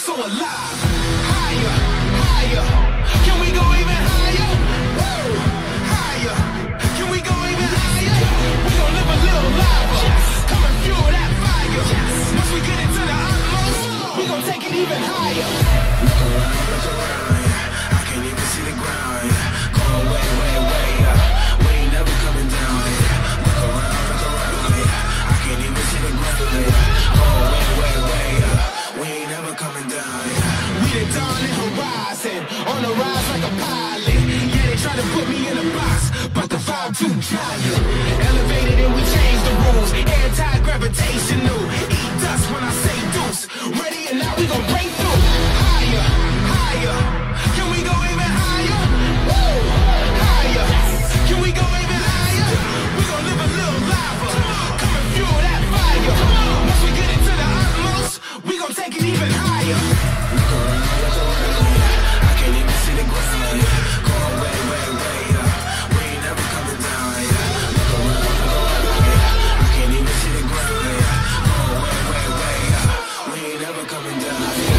so alive. Higher, higher. Can we go even higher? Woo! Higher. Can we go even higher? We gon' live a little lava. Come and fuel that fire. Once we get into the utmost, we gon' take it even higher. Look around, yeah. I can't even see the ground, yeah. Going way, way, way up. We ain't never coming down, yeah. Look around, yeah. I can't even see the ground, yeah. Going way, way, way up. We ain't never coming down, yeah. We the dawn and horizon, on the rise like a pilot. Yeah, they try to put me in a box, but the vibe too giant. Elevated and we change the rules. Anti-gravitational. Eat dust when I say deuce. Ready or not, we gon' break through. Higher, higher. Can we go even higher? Woo! Higher. Can we go even higher? We gon' live a little lava. Come and fuel that fire. Once we get into the utmost, we gon' take it even higher. Look around, yeah. I can't even see the ground, yeah. Going way, way, way up. We ain't never coming down, yeah. Look around, yeah. I can't even see the ground, yeah. Going way, way, way up. We ain't never coming down, yeah.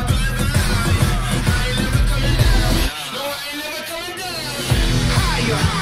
Higher.